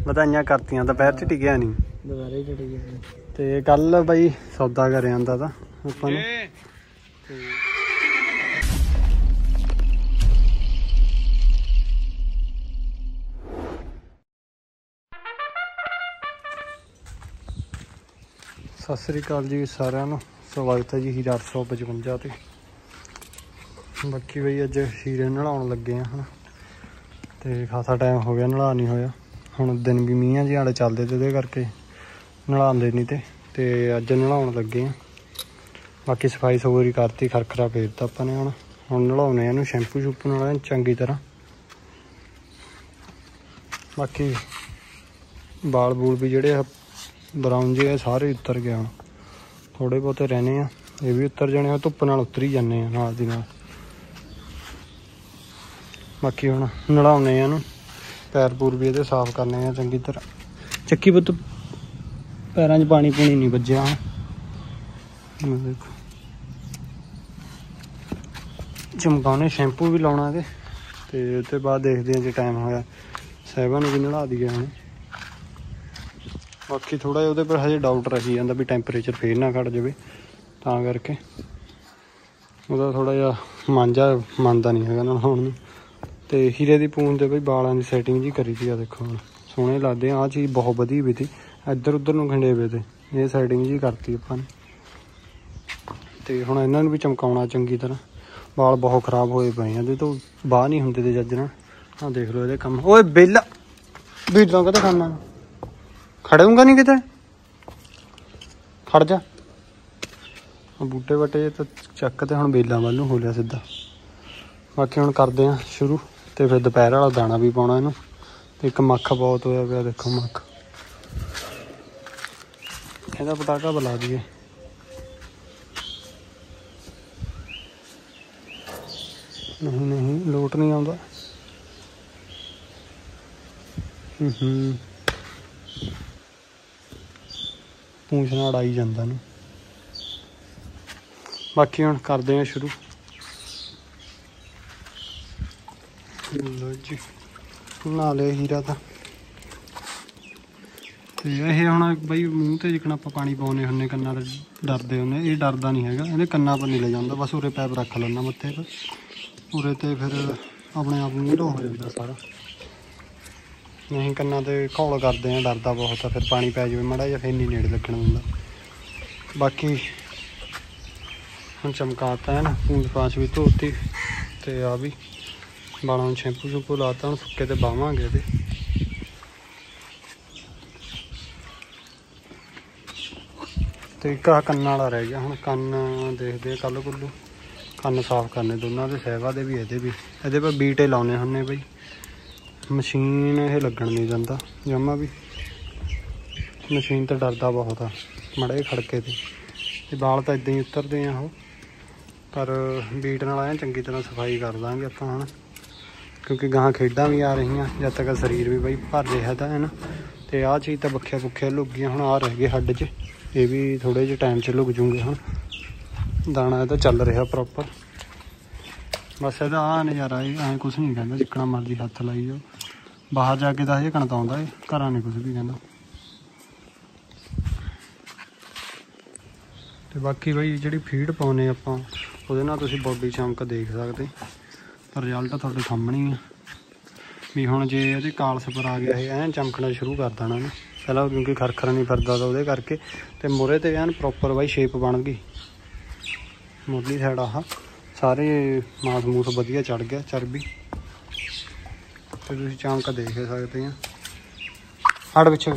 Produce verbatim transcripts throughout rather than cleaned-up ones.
ਵਧਾਈਆਂ ਕਰਤੀਆਂ ਦੁਪਹਿਰ ਚ ਟਿਕਿਆ ਨਹੀਂ ਦੁਬਾਰੇ ਟਿਕ ਗਿਆ ਤੇ ਕੱਲ ਬਾਈ ਸੌਦਾ ਕਰ ਆਂਦਾ ਤਾਂ ਆਪਾਂ ਨੂੰ ਸਤਿ ਸ੍ਰੀ ਅਕਾਲ ਜੀ ਸਾਰਿਆਂ ਨੂੰ। ਸਵਾਗਤ ਹੈ ਜੀ ਹੀਰਾ ਅੱਠ ਸੌ ਪਚਵੰਜਾ ਤੇ। ਬਾਕੀ ਬਈ ਅੱਜ ਹੀਰੇ ਨਲਾਉਣ ਲੱਗੇ ਆ ਹੁਣ ਤੇ ਖਾਸਾ ਟਾਈਮ ਹੋ ਗਿਆ ਨਲਾ ਨਹੀਂ ਹੋਇਆ। ਹੁਣ ਦਿਨ ਵੀ ਮੀਂਹਾਂ ਜਿਹੇ ਵਾਲੇ ਚੱਲਦੇ ਤੇ ਉਹਦੇ ਕਰਕੇ ਨਲਾਉਂਦੇ ਨਹੀਂ ਤੇ ਤੇ ਅੱਜ ਨਲਾਉਣ ਲੱਗੇ ਆ। ਬਾਕੀ ਸਫਾਈ ਸਫੂਈ ਕਰਤੀ, ਖਰਖਰਾ ਫੇਰਤਾ ਆਪਾਂ ਨੇ। ਹੁਣ ਹੁਣ ਨਲਾਉਣੇ ਇਹਨੂੰ ਸ਼ੈਂਪੂ ਸ਼ੂਪੂ ਨਾਲ ਚੰਗੀ ਤਰ੍ਹਾਂ। ਬਾਕੀ ਬਾਲ ਬੂਲ ਵੀ ਜਿਹੜੇ ਬਰਾਊਨ ਜਿਹੇ ਸਾਰੇ ਉਤਰ ਗਏ, ਹੁਣ ਥੋੜੇ ਬਹੁਤੇ ਰਹਿਣੇ ਆ, ਇਹ ਵੀ ਉਤਰ ਜਾਣੇ ਆ। ਧੁੱਪ ਨਾਲ ਉਤਰ ਹੀ ਜਾਂਦੇ ਆ ਨਾਲ ਦੀ ਨਾਲ। ਬਾਕੀ ਹੁਣ ਨਲਾਉਣੇ ਆ ਇਹਨੂੰ, ਪੈਰ ਪੂਰ ਵੀ ਇਹਦੇ ਸਾਫ਼ ਕਰਨੇ ਆ ਚੰਗੀ ਤਰ੍ਹਾਂ। ਚੱਕੀ ਪੁੱਤ ਪੈਰਾਂ 'ਚ ਪਾਣੀ ਪੂਣੀ ਨਹੀਂ ਵੱਜਿਆ। ਦੇਖੋ ਚਮਕਾਉਣੇ, ਸ਼ੈਂਪੂ ਵੀ ਲਾਉਣਾ ਇਹਦੇ ਤੇ ਉਹ ਤੋਂ ਬਾਅਦ ਦੇਖਦੇ ਹਾਂ ਜੇ ਟਾਈਮ ਹੋਇਆ ਸਾਹਿਬਾਂ ਨੂੰ ਵੀ ਨਲਾ ਦਈਏ ਹੁਣ। ਬਾਕੀ ਥੋੜ੍ਹਾ ਜਿਹਾ ਉਹਦੇ ਪਰ ਹਜੇ ਡਾਊਟ ਰਹੀ ਜਾਂਦਾ ਵੀ ਟੈਂਪਰੇਚਰ ਫੇਰ ਨਾ ਘੱਟ ਜਾਵੇ, ਤਾਂ ਕਰਕੇ ਉਹਦਾ ਥੋੜ੍ਹਾ ਜਿਹਾ ਮਾਂਝਾ ਮੰਨਦਾ ਨਹੀਂ ਹੈਗਾ ਨਹਾਉਣ ਨੂੰ। ਤੇ ਹੀਰੇ ਦੀ ਪੂੰਛ ਦੇ ਬਈ ਵਾਲਾਂ ਦੀ ਸੈਟਿੰਗ ਜਿਹੀ ਕਰੀ ਤੀ ਆ, ਦੇਖੋ ਹੁਣ ਸੋਹਣੇ ਲੱਗਦੇ ਆ। ਆਹ ਚੀਜ਼ ਬਹੁਤ ਵਧੀਆ ਵੀ ਤੀ, ਇੱਧਰ ਉੱਧਰ ਨੂੰ ਖੰਡੇ ਵੇ ਤੇ ਇਹ ਸੈਟਿੰਗ ਜਿਹੀ ਕਰਤੀ ਆਪਾਂ ਨੇ। ਤੇ ਹੁਣ ਇਹਨਾਂ ਨੂੰ ਵੀ ਚਮਕਾਉਣਾ ਚੰਗੀ ਤਰ੍ਹਾਂ। ਵਾਲ ਬਹੁਤ ਖ਼ਰਾਬ ਹੋਏ ਪਏ ਆ, ਇਹਦੇ ਤੋਂ ਬਾਹਰ ਨਹੀਂ ਹੁੰਦੇ ਤੇ ਜੱਜ ਨਾਲ। ਆਹ ਦੇਖ ਲਓ ਇਹਦੇ ਕੰਮ। ਓਏ ਬੇਲਾ ਬੇਲਾ ਕਦੇ ਖਾਣਾ ਖੜੂੰਗਾ ਨਹੀਂ ਕਿਤੇ, ਖੜ ਜਾ। ਬੂਟੇ ਬਾਟੇ ਤਾਂ ਚੱਕ ਤੇ ਹੁਣ ਬੇਲਾਂ ਵੱਲ ਨੂੰ ਹੋ ਲਿਆ ਸਿੱਧਾ। ਬਾਕੀ ਹੁਣ ਕਰਦੇ ਹਾਂ ਸ਼ੁਰੂ ਤੇ ਫਿਰ ਦੁਪਹਿਰ ਵਾਲਾ ਦਾਣਾ ਵੀ ਪਾਉਣਾ ਇਹਨੂੰ। ਤੇ ਇੱਕ ਮੱਖ ਬਹੁਤ ਹੋਇਆ ਪਿਆ, ਦੇਖੋ ਮੱਖ। ਇਹਦਾ ਪਟਾਕਾ ਬੁਲਾ ਦਈਏ। ਨਹੀਂ ਨਹੀਂ ਲੋਟ ਨਹੀਂ ਆਉਂਦਾ। ਹੂੰ ਹੂੰ ਪੂੰਛ ਨਾਲ ਆਈ ਜਾਂਦਾ ਨੂੰ। ਬਾਕੀ ਹੁਣ ਕਰਦੇ ਹਾਂ ਸ਼ੁਰੂ। ਲਓ ਜੀ ਨਹਾ ਲਿਆ ਹੀਰਾ ਤਾਂ। ਤੇ ਇਹ ਹੁਣ ਬਈ ਮੂੰਹ ਤੇ ਜਿਕਣ ਆਪਾਂ ਪਾਣੀ ਪਾਉਂਦੇ ਹੁੰਦੇ ਕੰਨਾਂ ਤੇ ਡਰਦੇ ਹੁੰਦੇ, ਇਹ ਡਰਦਾ ਨਹੀਂ ਹੈਗਾ। ਇਹਦੇ ਕੰਨਾਂ ਪਰ ਨਹੀਂ ਲੈ ਜਾਂਦਾ, ਬਸ ਉਰੇ ਪੈਪ ਰੱਖ ਲੈਂਦਾ ਮੱਥੇ ਪਰ, ਉਰੇ ਤੇ ਫਿਰ ਆਪਣੇ ਆਪ ਨੂੰ ਢੋ ਹੋ ਜਾਂਦਾ ਸਾਰਾ। ਨਹੀਂ ਕੰਨਾਂ ਤੇ ਘੌਲ ਕਰਦੇ ਆ, ਡਰਦਾ ਬਹੁਤ ਆ। ਫਿਰ ਪਾਣੀ ਪੈ ਜਾਵੇ ਮਾੜਾ ਜਿਹਾ ਫਿਰ ਨਹੀਂ ਨੇੜੇ ਲੱਗਣ ਦਿੰਦਾ। ਬਾਕੀ ਹੁਣ ਚਮਕਾਤਾ ਹੈ ਨਾ, ਪੂੰਛ ਪਾਛ ਵੀ ਧੋਤੀ ਤੇ ਆ ਵੀ ਵਾਲਾਂ ਨੂੰ ਸ਼ੈਂਪੂ ਸ਼ੂਪੂ ਲਾਤਾ। ਹੁਣ ਸੁੱਕੇ ਤੇ ਬਾਵਾਂਗੇ ਇਹਦੇ। ਤੇ ਇੱਕ ਆਹ ਕੰਨਾਂ ਵਾਲਾ ਰਹਿ ਗਿਆ, ਹੁਣ ਕੰਨ ਦੇਖਦੇ ਆ ਕੱਲ੍ਹ ਕੁੱਲੂ। ਕੰਨ ਸਾਫ਼ ਕਰਨੇ ਦੋਨਾਂ ਦੇ, ਸਾਹਿਬਾ ਦੇ ਵੀ ਇਹਦੇ ਵੀ। ਇਹਦੇ ਪਰ ਬੀਟੇ ਲਾਉਣੇ ਹੁੰਦੇ ਬਈ, ਮਸ਼ੀਨ ਇਹ ਲੱਗਣ ਨਹੀਂ ਦਿੰਦਾ ਜਮਾ ਵੀ। ਮਸ਼ੀਨ ਤਾਂ ਡਰਦਾ ਬਹੁਤ ਆ ਮਾੜਾ ਜਿਹਾ ਖੜਕੇ ਤੇ। ਤੇ ਵਾਲ ਤਾਂ ਇੱਦਾਂ ਹੀ ਉਤਰਦੇ ਆ ਉਹ, ਪਰ ਬੀਟ ਨਾਲ ਐਂ ਚੰਗੀ ਤਰ੍ਹਾਂ ਸਫਾਈ ਕਰ ਦਾਂਗੇ ਆਪਾਂ ਹੁਣ, ਕਿਉਂਕਿ ਗਾਹਾਂ ਖੇਡਾਂ ਵੀ ਆ ਰਹੀਆਂ। ਜਦ ਤੱਕ ਸਰੀਰ ਵੀ ਬਈ ਭਰ ਰਿਹਾ ਤਾਂ ਹੈ ਨਾ। ਤੇ ਆਹ ਚੀਜ਼ ਤਾਂ ਬੱਖਿਆ ਬੁੱਖਿਆ ਲੁੱਕ ਗਈਆਂ, ਹੁਣ ਆਹ ਰਹਿ ਗਏ ਹੱਡ 'ਚ। ਇਹ ਵੀ ਥੋੜ੍ਹੇ ਜਿਹੇ ਟਾਈਮ 'ਚ ਲੁੱਕ ਜੂਗੇ। ਹੁਣ ਦਾਣਾ ਇਹਦਾ ਚੱਲ ਰਿਹਾ ਪ੍ਰੋਪਰ। ਬਸ ਇਹਦਾ ਆਹ ਨਜ਼ਾਰਾ ਇਹ ਐਂ ਕੁਛ ਨਹੀਂ ਕਹਿੰਦਾ, ਜਿੱਕਣਾ ਮਰਜ਼ੀ ਹੱਥ ਲਾਈ ਜਾਓ। ਬਾਹਰ ਜਾ ਕੇ ਤਾਂ ਹਜੇ ਕਣਕ ਆਉਂਦਾ ਇਹ, ਘਰਾਂ ਨਹੀਂ ਕੁਛ ਵੀ ਕਹਿੰਦਾ। ਤੇ ਬਾਕੀ ਬਈ ਜਿਹੜੀ ਫੀਡ ਪਾਉਂਦੇ ਆਪਾਂ ਉਹਦੇ ਨਾਲ ਤੁਸੀਂ ਬੋਡੀ ਚਮਕ ਦੇਖ ਸਕਦੇ। ਰਿਜ਼ਲਟ ਤੁਹਾਡੇ ਸਾਹਮਣੇ ਹੀ ਆ ਵੀ। ਹੁਣ ਜੇ ਇਹਦੇ ਕਾਲਸ ਪਰ ਆ ਗਿਆ ਇਹ ਐਨ ਚਮਕਣਾ ਸ਼ੁਰੂ ਕਰ ਦੇਣਾ ਇਹਨੂੰ ਪਹਿਲਾਂ, ਕਿਉਂਕਿ ਖਰਖਰ ਨਹੀਂ ਫਿਰਦਾ ਤਾਂ ਉਹਦੇ ਕਰਕੇ। ਤੇ ਮੂਹਰੇ ਤੇ ਐਨ ਪ੍ਰੋਪਰ ਬਾਈ ਸ਼ੇਪ ਬਣ ਗਈ ਮੁੱਢਲੀ ਸਾਈਡ। ਆਹ ਸਾਰੇ ਮਾਸ ਮੂਸ ਵਧੀਆ ਚੜ੍ਹ ਗਿਆ, ਚਰਬੀ। ਤੇ ਤੁਸੀਂ ਚਮਕ ਦੇਖ ਸਕਦੇ ਆ। ਹੱਡ ਪਿੱਛੇ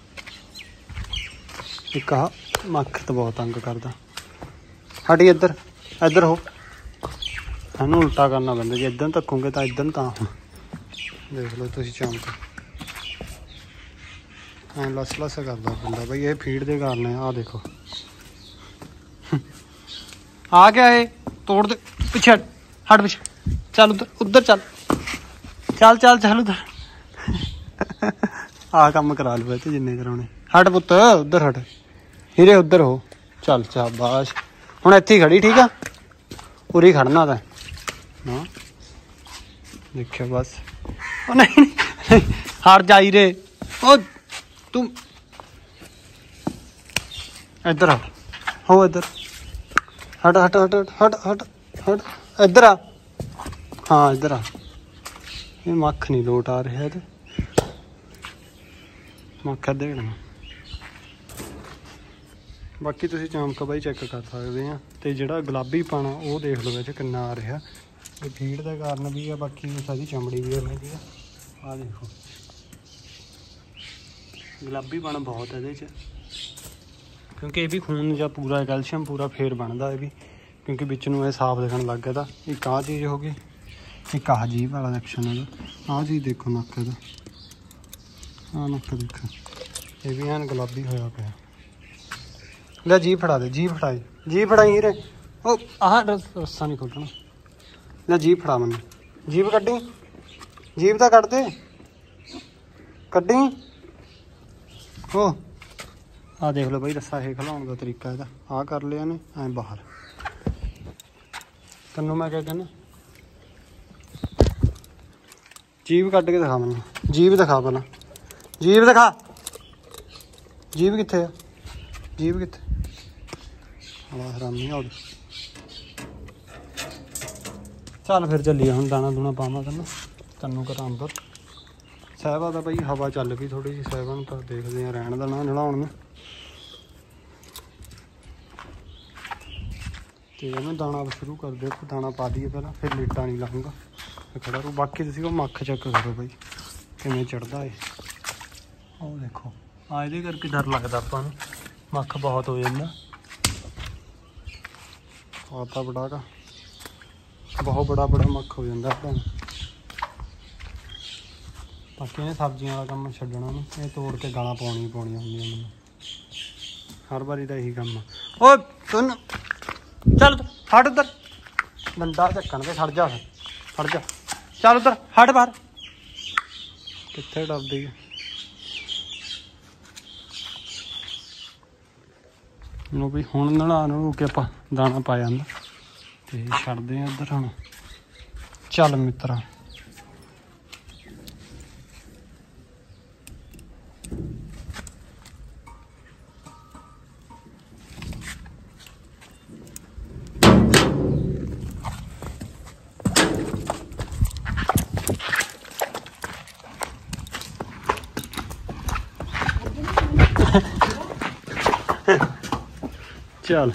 ਇੱਕ ਆਹ ਮੱਖ ਤਾਂ ਬਹੁਤ ਤੰਗ ਕਰਦਾ। ਹਟੀ ਇੱਧਰ, ਇੱਧਰ ਹੋ। ਇਹਨੂੰ ਉਲਟਾ ਕਰਨਾ ਪੈਂਦਾ, ਜੇ ਇੱਧਰ ਧੱਕੋਗੇ ਤਾਂ ਇੱਧਰ ਤਾਂ। ਦੇਖ ਲਓ ਤੁਸੀਂ ਚਮਕ ਐਂ ਲਸ ਲਸ ਕਰਦਾ ਬੰਦਾ ਬਈ। ਇਹ ਫੀਡ ਦੇ ਕਾਰਨ ਹੈ। ਆਹ ਦੇਖੋ ਆ ਗਿਆ ਇਹ, ਤੋੜ ਦੇ ਪਿੱਛੇ ਹਟ ਪਿੱਛੇ। ਚੱਲ ਉੱਧਰ ਉੱਧਰ ਚੱਲ ਚੱਲ ਚੱਲ ਚੱਲ ਉੱਧਰ। ਆਹ ਕੰਮ ਕਰਾ ਲਓ ਇਹ ਤੇ ਜਿੰਨੇ ਕਰਾਉਣੇ। ਹਟ ਪੁੱਤ ਉੱਧਰ ਹਟ ਹੀਰੇ, ਉੱਧਰ ਹੋ। ਚੱਲ ਸ਼ਾਬਾਸ਼। ਹੁਣ ਇੱਥੇ ਹੀ ਖੜੀ, ਠੀਕ ਆ? ਉਰੀ ਖੜਨਾ ਤਾਂ ਹਾਂ। ਦੇਖਿਓ ਬਸ। ਉਹ ਨਹੀਂ ਹਟ ਜਾਈ ਰੇ, ओ तुम इधर आ हो इधर हट हट हट हट हट हट इधर आ हाँ इधर आ ये मक्ख नहीं लोट आ रहा है मक्ख देना बाकी तुसीं चमक बाई चेक कर सकते हैं तो जोड़ा गुलाबी पाना वो देख लो वैसे किन्ना आ रहा ये फीड के कारण भी है बाकी सारी चमड़ी भी है जी आ देखो गुलाबी पाना बहुत है ये क्योंकि ये भी खून या पूरा कैल्शियम पूरा फेर बनता है भी क्योंकि बिच नूं साफ दिखण लग गया था एक आ चीज़ हो गई एक आह जीभ वाला एक्शन है आ चीज़ देखो नक्क आ नक्क देखो ये भी एन गुलाबी होया पिया ले जी फड़ा दे जी फड़ाई जी फड़ाई रे ओ आह रस्सा नहीं खोलना ले जी फड़ा मैंने जीभ कड्डी जीभ तो कट दे कड्डी ओ आ देख लो बई रस्सा है खिलाने का तरीका है आ कर लिया ने ऐ बाहर तन्नू मैं क्या कहना जीभ कट के दिखा मैंने जीभ दिखा पहला जीभ दिखा जीभ कित्थे है जीभ कित्थे हरामी और चल फिर चलिए हम दाना दूना पावा तेन तेनों घर अंदर साहिबा तो बई हवा चल पई थोड़ी जी साहिबा तो देखते हैं रहन देना नलाउण में तो दाना शुरू कर दे दाना पा दिए पहला फिर लीटा नहीं लाऊंगा खड़ा रू बाकी तुसीं वो मक्ख चेक करो बई किवें चढ़दा है ओ देखो आ इहदे करके डर लगदा आपां नूं मक्ख बहुत हो जांदा आता बड़ा का बहुत बड़ा बड़ा मक्ख हो जाता है बाकी इन्हें सब्जियों वाला काम छड्डना नहीं ये तोड़ के गालां पाउणी पाउणी होंदियां मैनूं हर बारी का यही काम ओ सुन चल हट उधर बंदा झक्कन पे खड़ जा खड़ जा चल उधर हट बाहर कित्थे डरदी है लो भी हुण नला नू के आपां दाना पा जांदा ते छड्डदे आ इधर हुण चल मित्रा चल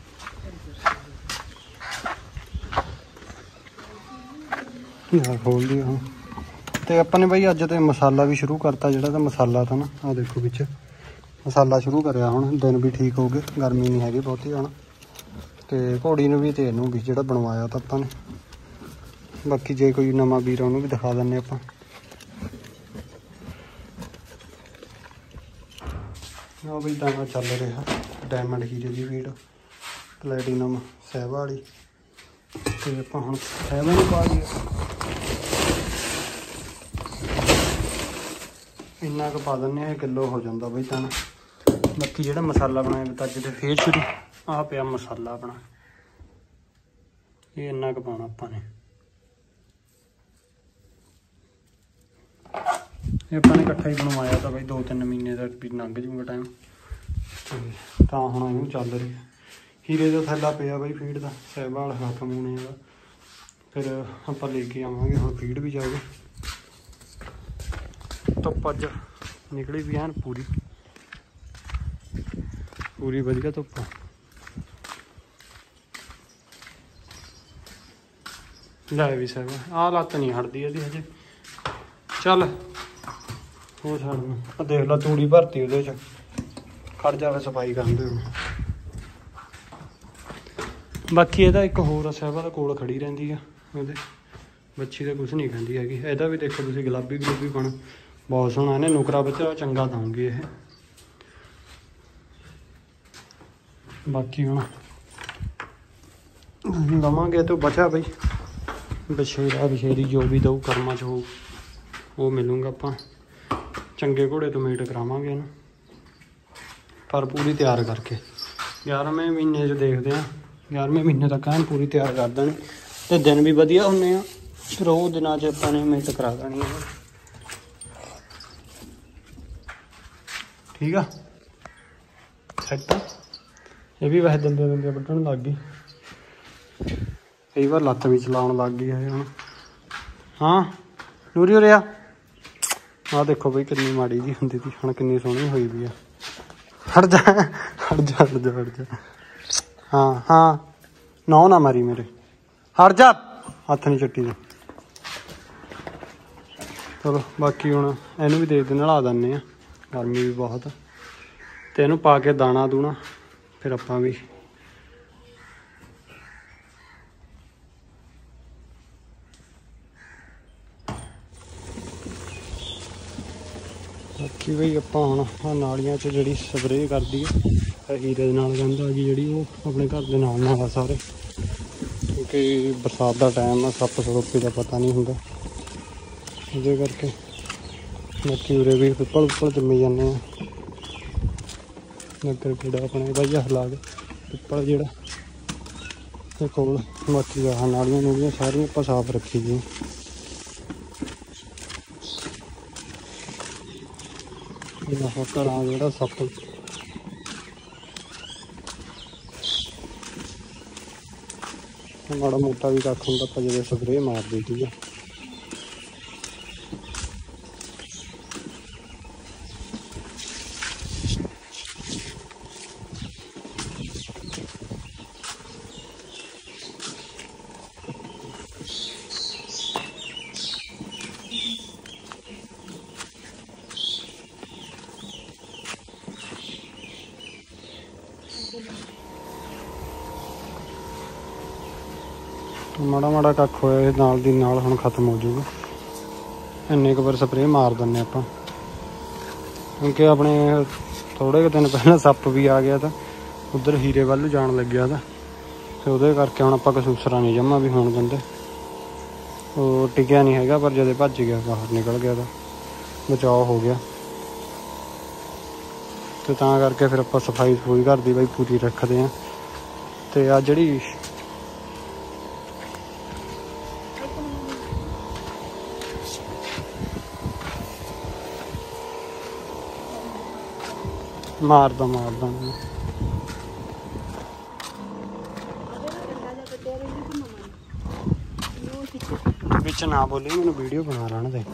खोल दिया हाँ तो अपने भाई अज तो मसाला भी शुरू करता जोड़ा तो मसाला था ना आ देखो पिछे मसाला शुरू कराया हूँ दिन भी ठीक हो गए गर्मी नहीं हैगी बहुती हूँ तो घोड़ी ने भी तो इनू भी जो बनवाया था अपने बाकी जे कोई नवा वीर उन्होंने भी दिखा दें आप बी दाना चल रहा डायमंड हीरे की फीड प्लैटिनम साहिबा वाली तो आप हम साहिबा नहीं पा दिया इन्ना क पा दें किलो हो जाता बई दाना बाकी जो मसाला बनाया अज तो फिर शुरू आ पिया मसाला अपना ये इन्ना क पाना अपने ये अपने इकट्ठा ही बनवाया था बई दो तीन महीने तक भी लंघ जूगा टाइम तो हम यूँ चल रही हीरे का थैला पिया बई फीड का साहिबा वाला खत्म होने का फिर आप लेके आवेंगे हम फीड भी जाओगे धुप्प अज निकली भी है पूरी पूरी वधिया धुप्प लै भी साहिबा आ लत्त नहीं हटती है हजे चल हो छड़ देख ला तूड़ी भरती वो खड़ जाए सफाई करते हो बाकी यदा एक होर साहिबा का कोल खड़ी रही है वो बच्ची तो कुछ नहीं कहती हैगी यदा भी देखो तुम गुलाबी गुलाबी पाना बहुत सोहना इन्हें नुकरा बच्चा चंगा दूंगी ये बाकी हम लवेंगे तो बचा बई बछेरा बछेरी जो भी दऊ कर्मा च हो वो मिलूंगा आप चंगे घोड़े तो मीट करावांगे ना पर पूरी तैयार करके ग्यारहवें महीने च देखते हैं ग्यारहवें महीने तक एन पूरी तैयार कर देनी तो दिन भी वधिया होने आ फिर वो दिन च अपने मीट करा देनी है ठीक है सैट आ। ये भी वैसे दंदे दंदे वड्ढण लग गई, कई बार लत्त भी चलाउण लग गई है हुण। हाँ नूरी उरे आ, आह देखो बई कितनी माड़ी जी हुंदी सी, हुण कितनी सोहनी होई भी आ। हट जा हट जा हट जा हट जा। हाँ हाँ नौ ना मारी मेरे, हट जा, हत्थ नहीं चट्टी दे। चलो बाकी हुण इहनूं भी दे दे नला दिंदे आ, गर्मी भी बहुत, ते इहनूं पा के दाना दूना फिर आपां भी बाकी बई आपां हुण आह नालियां च जिहड़ी स्प्रे करदी है हीरे दे नाल गंद आ गई जिहड़ी, वो अपने घर दे नाल नाल आ सारे, क्योंकि बरसात का टाइम आ, सप्प सरोपे का पता नहीं हुंदा इहदे करके। बाकी उरे भी पिप्पल पिप्पल जम्मी जाने नगर कीड़ा अपने भाई हला के पिप्पल जिहड़ा ते कोल। बाकी आह नालियां नूलियां सारियां आपां साफ रखी दियां। घड़ा जोड़ा सप्प माड़ा मोटा भी कख होंदा आपां जदों स्प्रे मार दी, ठीक है। माड़ा माड़ा कख होया नाल दी नाल हुण खत्म हो जाऊगा, इन्ने क बार स्प्रे मार दिंदे आपां, क्योंकि अपने थोड़े क दिन पहले सप्प भी आ गया था उधर हीरे वल जान लग गया था, ते उहदे करके हुण आपां कसूसरा नहीं जमा भी होण दिंदे। वो टिकिया नहीं हैगा, पर जदे भज गया बाहर निकल गया था बचाव हो गया, तो तां करके फिर आपां सफाई सफूई घर दी बई पूरी रखदे आ। ते आ जिहड़ी मारदा मारदा बिच ना बोली, मैनू वीडियो बना लाने दे।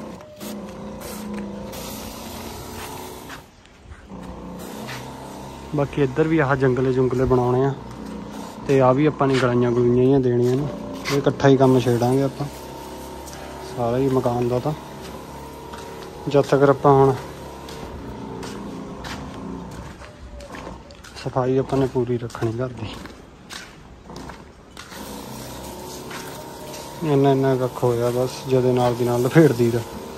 बाकी इधर भी आह जंगले जुंगले बनाने आ, ते आ भी आपां ने गलाइयां गलुइयां ही देनियां ने, ये इकट्ठा ही काम छेड़ांगे आपां सारा ही मकान दा। तां जद तक आपां हुण सफाई आपां ने पूरी रखनी घर दी। इन्ना इन्ना कख होया बस, जदे नाल दी नाल लपेट दी दा।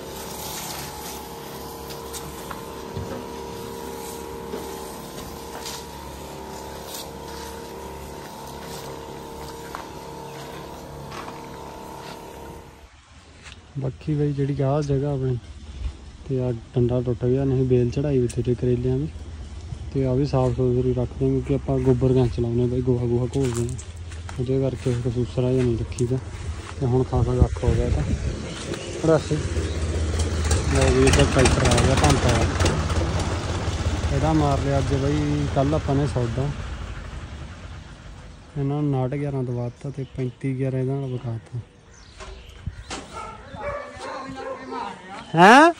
बाकी बई जिहड़ी आह जगह अपनी ते आ डंडा टुट गया, नहीं बेल चढ़ाई भी तेरे करेलियां भी, ते आ भी साफ सुथरी रखते हैं, क्योंकि आपां गोबर गैस चलाउने बई, गोहा गोहा घोलदे हैं, उहदे करके कसूसरा जिहा नहीं रखी दा। ते हुण खासा कख हो गया था रस्सी भी, इधर ट्रैक्टर आ गया भंता ਇਹਦਾ मार लिया अज बई। कल आपां ने सौदा इन्हां नूं नाट ग्यारह दवाता ते पैंती ग्यारह इहदा नाल विकाता हैं।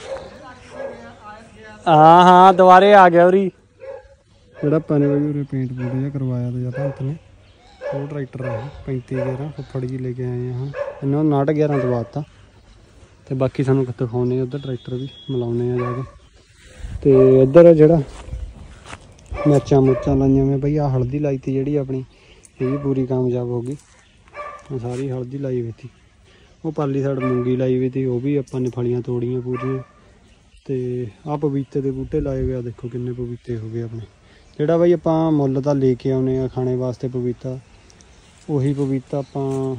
हाँ हाँ दोबारे आ गया उरी, ਜਿਹੜਾ ਆਪਾਂ ਨੇ ਬਈ ਉਰੇ ਪੇਂਟ ਪੂਟ ਜਿਹਾ ਕਰਵਾਇਆ ਤਾ ਜਾਂ ਭੰਤ ਨੇ, ਉਹ ਟਰੈਕਟਰ ਆ ਪੈਂਤੀ ਗਿਆਰਾਂ ਫੁੱਫੜ ਜੀ ਲੈ ਕੇ ਆਏ ਆ। ਹੁਣ ਇਹਨਾਂ ਨੂੰ ਨਾਟ ਗਿਆਰਾਂ ਦਵਾਤਾ, ਤੇ ਬਾਕੀ ਸਾਨੂੰ ਦਿਖਾਉਂਦੇ ਆ ਉੱਧਰ ਟਰੈਕਟਰ ਵੀ ਮਿਲਾਉਂਦੇ ਆ ਜਾ ਕੇ। ਤੇ ਇੱਧਰ ਜਿਹੜਾ ਮਿਰਚਾਂ ਮੁਰਚਾਂ ਲਾਈਆਂ ਮੈਂ ਬਈ, ਆ ਹਲਦੀ ਲਾਈ ਤੀ ਜਿਹੜੀ ਆਪਣੀ, ਇਹ ਵੀ ਪੂਰੀ ਕਾਮਯਾਬ ਹੋ ਗਈ, ਸਾਰੀ ਹਲਦੀ ਲਾਈ ਹੋਈ ਤੀ। ਉਹ ਪਾਲੀ ਸਾਈਡ ਮੂੰਗੀ ਲਾਈ ਹੋਈ ਤੀ, ਉਹ ਵੀ ਆਪਾਂ ਨੇ ਫਲੀਆਂ ਤੋੜੀਆਂ ਪੂਰੀਆਂ। ਤੇ ਆ ਪਪੀਤੇ ਦੇ ਬੂਟੇ ਲਾਏ ਹੋਏ ਆ, ਦੇਖੋ ਕਿੰਨੇ ਪਪੀਤੇ ਹੋ ਗਏ ਆਪਣੇ। ਜਿਹੜਾ ਬਈ ਆਪਾਂ ਮੁੱਲ ਤਾਂ ਲੈ ਕੇ ਆਉਂਦੇ ਆ ਖਾਣੇ ਵਾਸਤੇ ਪਪੀਤਾ, ਉਹੀ ਪਪੀਤਾ ਆਪਾਂ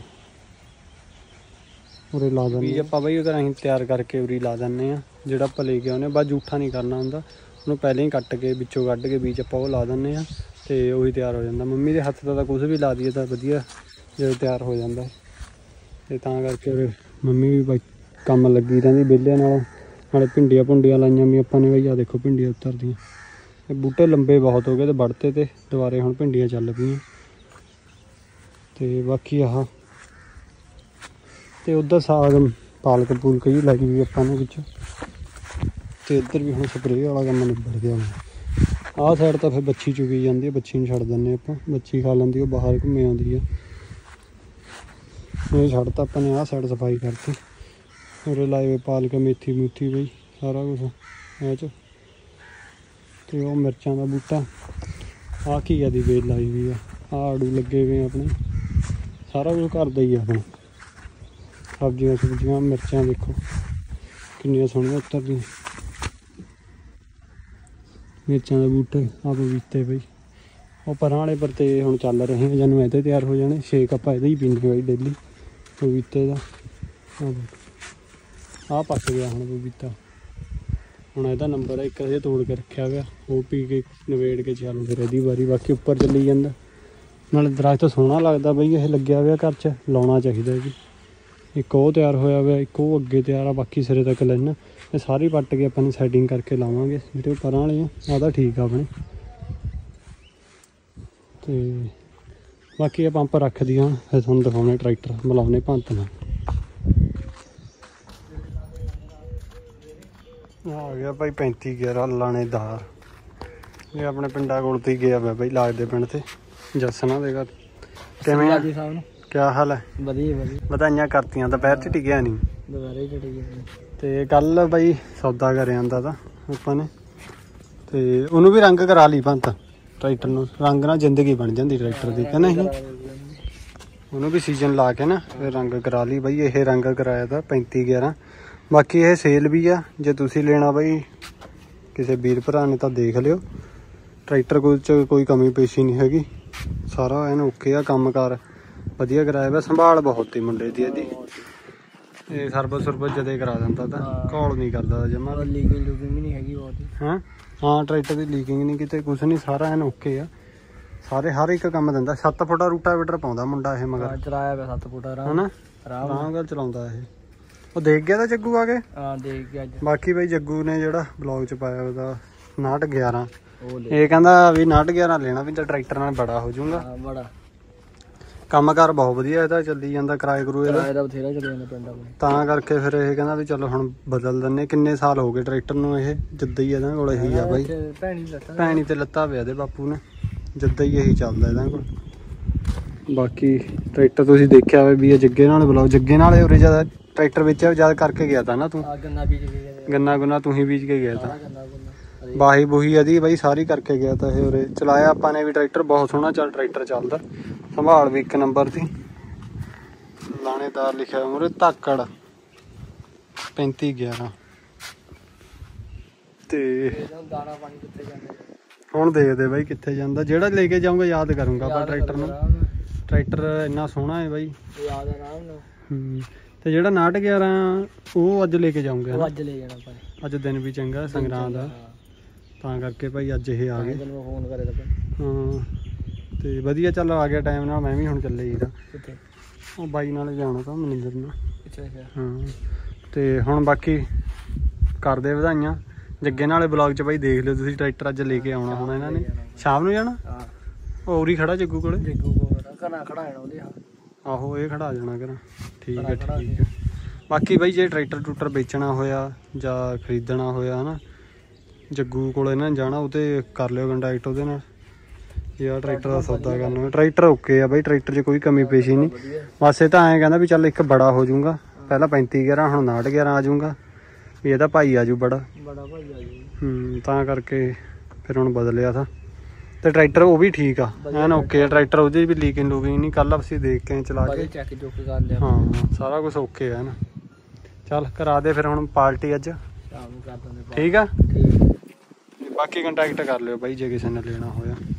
ਉਰੇ ਲਾ ਦਿੰਦੇ। ਬੀਜ ਆਪਾਂ ਬਈ ਉਹਦਾ ਅਸੀਂ ਤਿਆਰ ਕਰਕੇ ਉਰੀ ਲਾ ਦਿੰਦੇ ਆ, ਜਿਹੜਾ ਆਪਾਂ ਲੈ ਕੇ ਆਉਂਦੇ ਬਸ ਜੂਠਾ ਨਹੀਂ ਕਰਨਾ ਹੁੰਦਾ, ਉਹਨੂੰ ਪਹਿਲਾਂ ਹੀ ਕੱਟ ਕੇ ਵਿੱਚੋਂ ਕੱਢ ਕੇ ਬੀਜ ਆਪਾਂ ਉਹ ਲਾ ਦਿੰਦੇ ਆ, ਤੇ ਉਹੀ ਤਿਆਰ ਹੋ ਜਾਂਦਾ। ਮੰਮੀ ਦੇ ਹੱਥ ਦਾ ਤਾਂ ਕੁਛ ਵੀ ਲਾ ਦਈਏ ਤਾਂ ਵਧੀਆ ਜਦੋਂ ਤਿਆਰ ਹੋ ਜਾਂਦਾ, ਤੇ ਤਾਂ ਕਰਕੇ ਮੰਮੀ ਵੀ ਬਾਈ ਕੰਮ ਲੱਗੀ ਰਹਿੰਦੀ ਵਿਹਲਿਆਂ ਨਾਲ। ਨਾਲੇ ਭਿੰਡੀਆਂ ਭੁੰਡੀਆਂ ਲਾਈਆਂ ਵੀ ਆਪਾਂ ਨੇ ਬਈ, ਆ ਦੇਖੋ ਭਿੰਡੀਆਂ ਉੱਤਰਦੀਆਂ, ਇਹ ਬੂਟੇ ਲੰਬੇ ਬਹੁਤ ਹੋ ਗਏ ਤੇ ਵੜਤੇ ਤੇ ਦੁਬਾਰੇ ਹੁਣ ਭਿੰਡੀਆਂ ਚੱਲ ਪਈਆਂ। ਤੇ ਬਾਕੀ ਆਹ ਤੇ ਉੱਧਰ ਸਾਗ ਪਾਲਕ ਪੂਲਕ ਜੀ ਲਾਈ ਹੋਈ ਆਪਾਂ ਨੇ ਵਿੱਚ। ਤੇ ਇੱਧਰ ਵੀ ਹੁਣ ਸਪਰੇਅ ਵਾਲਾ ਕੰਮ ਨਿਬੜ ਗਿਆ। ਆਹ ਸਾਈਡ ਤਾਂ ਫਿਰ ਬੱਚੀ ਚੁਗੀ ਜਾਂਦੀ ਹੈ, ਬੱਚੀ ਨੂੰ ਛੱਡ ਦਿੰਦੇ ਆਪਾਂ, ਬੱਚੀ ਖਾ ਲੈਂਦੀ, ਉਹ ਬਾਹਰ ਘੁੰਮੇ ਆਉਂਦੀ ਆ। ਇਹ ਛੱਡਤਾ ਆਪਾਂ ਨੇ, ਆਹ ਸਾਈਡ ਸਫਾਈ ਕਰਤੀ। ਉਰੇ ਲਾਏ ਹੋਏ ਪਾਲਕ ਮੇਥੀ ਮੂਥੀ ਬਈ ਸਾਰਾ ਕੁਛ ਇਹ 'ਚ। ਤੇ ਉਹ ਮਿਰਚਾਂ ਦਾ ਬੂਟਾ, ਆਹ ਘੀਆ ਦੀ ਵੇਲ ਲਾਈ ਹੋਈ ਆ, ਆਹ ਆੜੂ ਲੱਗੇ ਹੋਏ ਆਪਣੇ, ਸਾਰਾ ਕੁਝ ਘਰ ਦਾ ਹੀ ਆ ਆਪਣਾ। ਸਬਜ਼ੀਆਂ ਸੁਬਜ਼ੀਆਂ ਮਿਰਚਾਂ ਦੇਖੋ ਕਿੰਨੀਆਂ ਸੋਹਣੀਆਂ ਉੱਤਰਦੀਆਂ। ਮਿਰਚਾਂ ਦੇ ਬੂਟੇ ਆਹ ਪਪੀਤੇ ਬਈ, ਉਹ ਪਰਾਂ ਵਾਲੇ ਪਰ ਤੇ ਹੁਣ ਚੱਲ ਰਹੇ ਆ, ਜਾਨੂੰ ਇਹਦੇ ਤਿਆਰ ਹੋ ਜਾਣੇ। ਸ਼ੇਕ ਆਪਾਂ ਇਹਦਾ ਹੀ ਪੀਂਦੇ ਬਾਈ ਡੇਲੀ ਪਪੀਤੇ ਦਾ। ਆਹ ਪੱਕ ਗਿਆ ਹੁਣ ਪਪੀਤਾ, ਹੁਣ ਇਹਦਾ ਨੰਬਰ ਹੈ ਇੱਕ ਅਜੇ ਤੋੜ ਕੇ ਰੱਖਿਆ ਗਿਆ, ਉਹ ਪੀ ਕੇ ਨਵੇੜ ਕੇ ਚੱਲ ਫਿਰ ਇਹਦੀ ਵਾਰੀ। ਬਾਕੀ ਉੱਪਰ ਚੱਲੀ ਜਾਂਦਾ, ਨਾਲੇ ਦਰਖਤ ਸੋਹਣਾ ਲੱਗਦਾ ਬਈ। ਇਹ ਲੱਗਿਆ ਹੋਇਆ ਘਰ 'ਚ, ਲਾਉਣਾ ਚਾਹੀਦਾ ਜੀ। ਇੱਕ ਉਹ ਤਿਆਰ ਹੋਇਆ ਹੋਇਆ, ਇੱਕ ਉਹ ਅੱਗੇ ਤਿਆਰ ਆ, ਬਾਕੀ ਸਿਰੇ ਤੱਕ ਲੈਣਾ। ਇਹ ਸਾਰੀ ਪੱਟ ਕੇ ਆਪਾਂ ਨੇ ਸੈਟਿੰਗ ਕਰਕੇ ਲਾਵਾਂਗੇ ਜਿਹੜੇ ਉਹ ਪਰਾਂ ਵਾਲੇ ਆ। ਆਹ ਤਾਂ ਠੀਕ ਆ ਆਪਣੇ। ਤੇ ਬਾਕੀ ਇਹ ਪੰਪ ਰੱਖ ਦੀਆਂ, ਫਿਰ ਤੁਹਾਨੂੰ ਦਿਖਾਉਣੇ ਟਰੈਕਟਰ ਬੁਲਾਉਣੇ ਭੰਤ ਨਾਲ। ਆ ਗਿਆ ਭਾਈ ਪੈਂਤੀ ਗਿਆਰਾਂ ਲਾਣੇਦਾਰ। ਇਹ ਆਪਣੇ ਪਿੰਡਾਂ ਕੋਲ ਤੇ ਹੀ ਗਿਆ ਵਾ ਬਾਈ, ਲਾਜ ਦੇ ਪਿੰਡ ਤੇ ਜੱਸਣਾ ਦੇ ਘਰ। ਕਿਵੇਂ ਆ ਜੀ ਸਾਹਿਬ ਨੂੰ, ਕਿਆ ਹਾਲ ਹੈ? ਵਧੀਆ ਵਧੀਆ। ਵਧਾਈਆਂ ਕਰਤੀਆਂ, ਦੁਪਹਿਰ 'ਚ ਟਿਕਿਆ ਨਹੀਂ। ਦੁਪਹਿਰੇ 'ਚ ਟਿਕਿਆ। ਤੇ ਕੱਲ ਬਾਈ ਸੌਦਾ ਕਰ ਆਂਦਾ ਤਾਂ ਆਪਾਂ ਨੇ, ਤੇ ਉਹਨੂੰ ਵੀ ਰੰਗ ਕਰਾ ਲਈ ਭੰਤ ਟਰੈਕਟਰ ਨੂੰ। ਰੰਗ ਨਾਲ ਜ਼ਿੰਦਗੀ ਬਣ ਜਾਂਦੀ ਟਰੈਕਟਰ ਦੀ, ਕਿ ਨਹੀਂ? ਉਹਨੂੰ ਵੀ ਸੀਜ਼ਨ ਲਾ ਕੇ ਨਾ ਫਿਰ ਰੰਗ ਕਰਾ ਲਈ ਬਾਈ। ਇਹ ਰੰਗ ਕਰਾਇਆ ਤਾਂ ਪੈਂਤੀ ਗਿਆਰਾਂ। ਬਾਕੀ ਇਹ ਸੇਲ ਵੀ ਆ, ਜੇ ਤੁਸੀਂ ਲੈਣਾ ਬਾਈ ਕਿਸੇ ਵੀਰ ਭਰਾ ਨੇ ਤਾਂ ਦੇਖ ਲਿਓ। ਟਰੈਕਟਰ ਕੋਲ 'ਚ ਕੋਈ ਕਮੀ ਪੇਸ਼ੀ ਨਹੀਂ ਹੈਗੀ, ਸਾਰਾ ਐਨ ਓਕੇ ਆ। ਕੰਮ ਕਾਰ ਵਧੀਆ ਕਰਾਇਆ ਵਾ, ਸੰਭਾਲ ਬਹੁਤ ਹੀ ਮੁੰਡੇ ਦੀ ਇਹਦੀ। ਇਹ ਸਰਵਿਸ ਸੁਰਵਿਸ ਜਦੇ ਕਰਾ ਦਿੰਦਾ ਤਾਂ, ਘੋਲ ਨਹੀਂ ਕਰਦਾ ਜਮਾ। ਲੀਕਿੰਗ ਲੂਕਿੰਗ ਵੀ ਨਹੀਂ ਹੈਗੀ ਬਹੁਤ। ਹਾਂ ਹਾਂ ਟਰੈਕਟਰ ਦੀ ਲੀਕਿੰਗ ਨਹੀਂ ਕਿਤੇ ਕੁਛ ਨਹੀਂ, ਸਾਰਾ ਐਨ ਓਕੇ ਆ। ਸਾਰੇ ਹਰ ਇੱਕ ਕੰਮ ਦਿੰਦਾ। ਸੱਤ ਫੁੱਟਾ ਰੂਟਾਵੇਟਰ ਪਾਉਂਦਾ ਮੁੰਡਾ ਇਹ, ਮਗਰ ਚਲਾਇਆ ਵਾ ਸੱਤ ਫੁੱਟਾ ਹਨਾ, ਆਰਾਮ ਨਾਲ ਚਲਾਉਂਦਾ ਇਹ। ਉਹ ਦੇਖ ਗਿਆ ਤਾਂ ਜੱਗੂ ਆ ਕੇ? ਹਾਂ ਦੇਖ ਗਿਆ। ਬਾਕੀ ਬਾਈ ਜੱਗੂ ਨੇ ਜਿਹੜਾ ਬਲੌਗ 'ਚ ਪਾਇਆ ਉਹਦਾ ਉਨਾਹਠ ਗਿਆਰਾਂ, ਇਹ ਕਹਿੰਦਾ ਵੀ ਉਨਾਹਠ ਗਿਆਰਾਂ ਲੈਣਾ ਵੀ ਤਾਂ ਟਰੈਕਟਰ ਨਾਲ ਬੜਾ ਹੋ ਜਾਊਗਾ। ਬੜਾ ਕੰਮ ਕਾਰ ਬਹੁਤ ਵਧੀਆ ਇਹਦਾ ਚੱਲੀ ਜਾਂਦਾ, ਕਿਰਾਏ ਕਰੂਏ ਦਾ ਬਥੇਰਾ ਚੱਲੀ ਜਾਂਦਾ ਪਿੰਡ ਆਪਣੇ। ਤਾਂ ਕਰਕੇ ਫਿਰ ਇਹ ਕਹਿੰਦਾ ਵੀ ਚਲੋ ਹੁਣ ਬਦਲ ਦਿੰਦੇ। ਕਿੰਨੇ ਸਾਲ ਹੋ ਗਏ ਟਰੈਕਟਰ ਨੂੰ, ਇਹ ਜਿੱਦਾਂ ਹੀ ਇਹਦੇ ਕੋਲ ਇਹੀ ਆ ਬਾਈ। ਭੈਣੀ ਤੇ ਲੱਤਾ ਪਿਆ ਇਹਦੇ ਬਾਪੂ ਨੇ, ਜਿੱਦਾਂ ਹੀ ਇਹੀ ਚੱਲਦਾ ਇਹਦੇ ਕੋਲ। ਬਾਕੀ ਟਰੈਕਟਰ ਤੁਸੀਂ ਦੇਖਿਆ ਹੋਵੇ ਵੀ ਇਹ ਜੱਗੇ ਨਾਲ ਬੁਲਾਓ, ਜੱਗੇ ਨਾਲ ਉਰੇ ਜ਼ਿਆਦਾ ਟਰੈਕਟਰ ਵਿੱਚ ਜਦ ਕਰਕੇ ਗਿਆ ਤਾਂ ਨਾ ਤੂੰ, ਗੰਨਾ ਗੁੰਨਾ ਤੂੰ ਹੀ ਬੀਜ ਕੇ ਗਿਆ ਤਾਂ। ਬਾਹੀ ਬੂਹੀ ਇਹਦੀ ਬਾਈ ਸਾਰੀ ਕਰਕੇ ਗਿਆ ਤਾਂ ਇਹ ਉਰੇ। ਚਲਾਇਆ ਆਪਾਂ ਨੇ ਵੀ ਟਰੈਕਟਰ, ਬਹੁਤ ਸੋਹਣਾ ਚੱਲ ਟਰੈਕਟਰ ਚੱਲਦਾ, ਸੰਭਾਲ ਵੀ ਇੱਕ ਨੰਬਰ ਦੀ। ਲਾਣੇਦਾਰ ਲਿਖਿਆ ਮੂਹਰੇ ਧਾਕੜ ਪੈਂਤੀ ਗਿਆਰਾਂ। ਤੇ ਹੁਣ ਦੇਖਦੇ ਬਾਈ ਕਿੱਥੇ ਜਾਂਦਾ। ਜਿਹੜਾ ਲੈ ਕੇ ਜਾਊਂਗਾ ਯਾਦ ਕਰੂੰਗਾ ਆਪਾਂ ਟਰੈਕਟਰ ਨੂੰ। ਟਰੈਕਟਰ ਇੰਨਾ ਸੋਹਣਾ ਹੈ ਬਾਈ, ਯਾਦ ਆਰਾਮ ਨਾਲ। ਹੂੰ ਤੇ ਜਿਹੜਾ ਉਨਾਹਠ ਗਿਆਰਾਂ ਉਹ ਅੱਜ ਲੈ ਕੇ ਜਾਊਂਗੇ। ਅੱਜ ਲੈ ਜਾਣਾ ਭਾਈ, ਅੱਜ ਦਿਨ ਵੀ ਚੰਗਾ ਸੰਗਰਾਂਦ ਦਾ, ਤਾਂ ਕਰਕੇ ਭਾਈ ਅੱਜ ਇਹ ਆ ਗਏ। ਫੋਨ ਕਰੇ ਤਾਂ ਹਾਂ ਤੇ ਵਧੀਆ ਚੱਲ ਆ ਗਿਆ ਟਾਈਮ ਨਾਲ। ਮੈਂ ਵੀ ਹੁਣ ਚੱਲੇ ਜੀ ਤਾਂ ਉਹ ਬਾਈ ਨਾਲ ਜਾਣਾ ਤਾਂ ਮਨਿੰਦਰ ਨਾਲ। ਹਾਂ ਤੇ ਹੁਣ ਬਾਕੀ ਕਰਦੇ ਵਧਾਈਆਂ। ਜੱਗੇ ਨਾਲੇ ਬਲੌਗ 'ਚ ਬਾਈ ਦੇਖ ਲਿਓ ਤੁਸੀਂ, ਟਰੈਕਟਰ ਅੱਜ ਲੈ ਕੇ ਆਉਣਾ ਹੁਣ ਇਹਨਾਂ ਨੇ। ਸ਼ਾਮ ਨੂੰ ਜਾਣਾ? ਹੋਰ ਹੀ ਖੜਾ ਜੱਗੂ ਕੋਲੇ, ਜੱਗੂ ਕੋਲ ਘਰਾਂ ਖੜਾ ਜਾਣਾ ਉਹਦੇ। ਆਹੋ ਇਹ ਖੜਾ ਜਾਣਾ ਘਰਾਂ। ਠੀਕ ਹੈ ਠੀਕ ਹੈ। ਬਾਕੀ ਬਾਈ ਜੇ ਟਰੈਕਟਰ ਟਰੂਟਰ ਵੇਚਣਾ ਹੋਇਆ ਜਾਂ ਖਰੀਦਣਾ ਹੋਇਆ ਹਨਾ, ਜੱਗੂ ਕੋਲ ਇਹਨਾਂ ਨੇ ਜਾਣਾ, ਉਹ ਤੇ ਕਰ ਲਿਓ ਕੰਟੈਕਟ ਉਹਦੇ ਨਾਲ। ਯਾਰ ਟਰੈਕਟਰ ਦਾ ਸੌਦਾ ਕਰਨਾ, ਟਰੈਕਟਰ ਓਕੇ ਆ ਬਾਈ, ਟਰੈਕਟਰ 'ਚ ਕੋਈ ਕਮੀ ਪੇਸ਼ੀ ਨਹੀਂ। ਬਸ ਇਹ ਤਾਂ ਐਂ ਕਹਿੰਦਾ ਵੀ ਚੱਲ ਇੱਕ ਬੜਾ ਹੋ ਜਾਊਗਾ, ਪਹਿਲਾਂ ਪੈਂਤੀ ਗਿਆਰਾਂ ਹੁਣ ਉਨਾਹਠ ਗਿਆਰਾਂ ਆ ਜਾਊਗਾ ਵੀ ਇਹਦਾ ਭਾਈ ਆਜੂ ਬੜਾ ਬੜਾ ਭਾਈ ਆਜੂ। ਹੂੰ ਤਾਂ ਕਰਕੇ ਫਿਰ ਹੁਣ ਬਦਲਿਆ ਤਾਂ। ਤੇ ਟਰੈਕਟਰ ਉਹ ਵੀ ਠੀਕ ਆ ਐਨ ਓਕੇ ਆ ਟਰੈਕਟਰ, ਉਹਦੀ ਵੀ ਲੀਕਿੰਗ ਲੂਕਿੰਗ ਨਹੀਂ। ਕੱਲ ਅਸੀਂ ਦੇਖ ਕੇ ਚਲਾ ਕੇ ਚੈੱਕ ਚੁੱਕ ਕਰ ਲਿਆ। ਹਾਂ ਸਾਰਾ ਕੁਛ ਓਕੇ ਆ ਨਾ। ਚੱਲ ਕਰਾ ਦੇ ਫਿਰ ਹੁਣ ਪਾਰਟੀ ਅੱਜ ਸ਼ਾਮ ਨੂੰ ਕਰ ਦਿੰਦੇ। ਠੀਕ ਆ, ਬਾਕੀ ਕੰਟੈਕਟ ਕਰ ਲਿਓ ਬਾਈ ਜੇ ਕਿਸੇ ਨੇ ਲੈਣਾ ਹੋਇਆ।